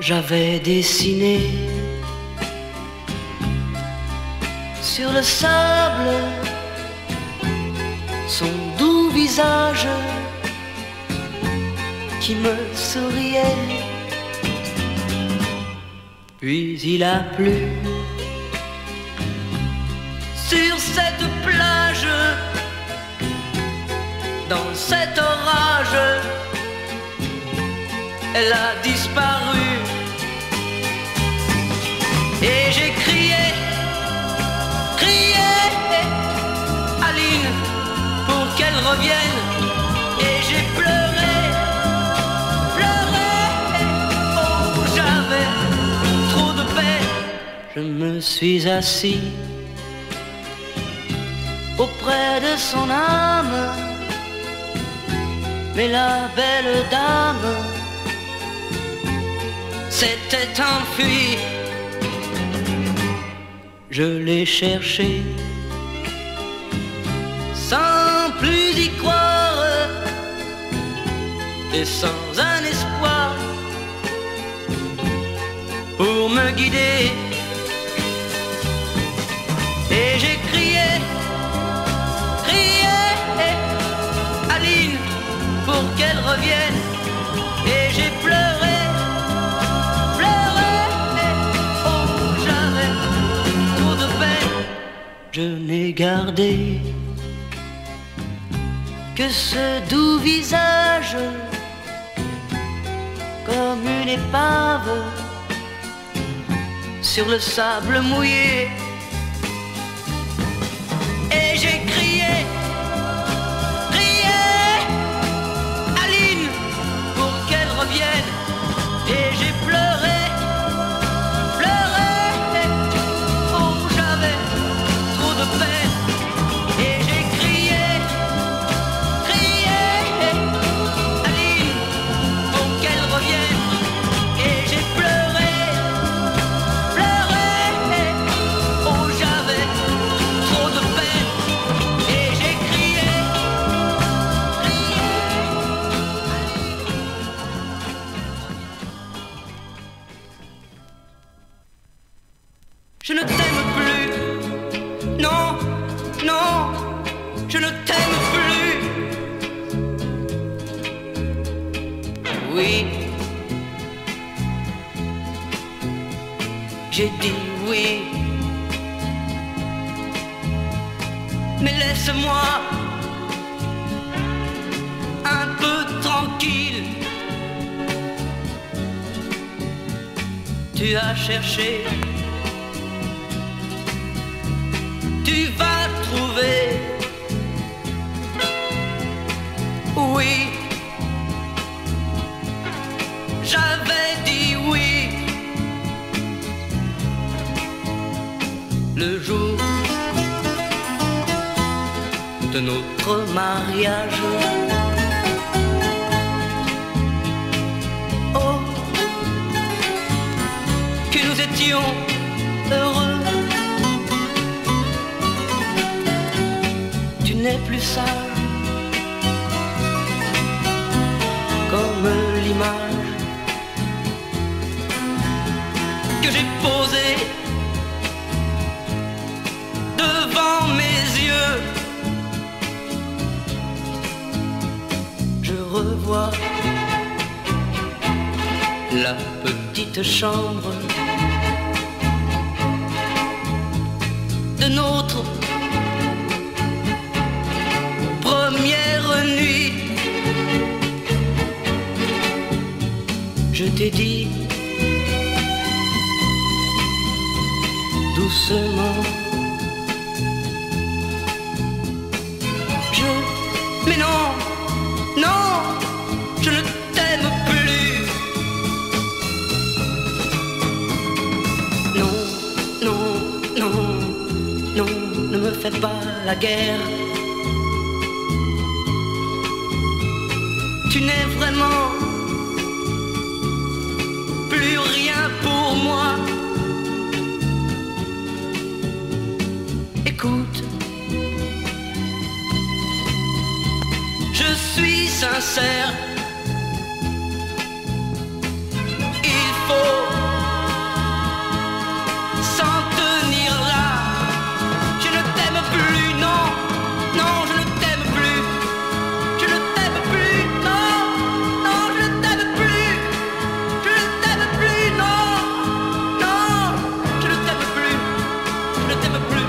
j'avais dessiné sur le sable son doux visage qui me souriait. Puis il a plu sur cette plage, dans cet orage, elle a disparu. Et j'ai crié, crié, Aline, pour qu'elle revienne. Et j'ai pleuré, pleuré, oh j'avais trop de peine. Je me suis assis auprès de son âme, mais la belle dame s'était enfuie. Je l'ai cherchée sans plus y croire et sans un espoir pour me guider. Et j'ai crié, crié, Aline, pour qu'elle revienne. Et j'ai pleuré, pleuré, oh j'avais trop de peine. Je n'ai gardé que ce doux visage comme une épave sur le sable mouillé. Et j'ai crié, crié, Aline, pour qu'elle revienne. Et j'ai pleuré, pleuré, oh j'avais trop de peine. Et j'ai crié, crié, Aline, pour qu'elle revienne. Et j'ai pleuré, pleuré, oh j'avais trop de peine. Et j'ai crié, crié. Je ne t'aime plus, non, non, je ne t'aime plus. Oui, j'ai dit oui, mais laisse-moi un peu tranquille. Tu as cherché, tu vas trouver. Oui, j'avais dit oui. Le jour de notre mariage, oh, que nous étions heureux. Tu n'es plus sage comme l'image que j'ai posée devant mes yeux. Je revois la petite chambre de notre première nuit. Je t'ai dit doucement, mais non, non, je ne t'aime plus. Non, non, non, non, ne me fais pas la guerre. Tu n'es vraiment plus rien pour moi. Écoute, je suis sincère. Il faut t'aime plus.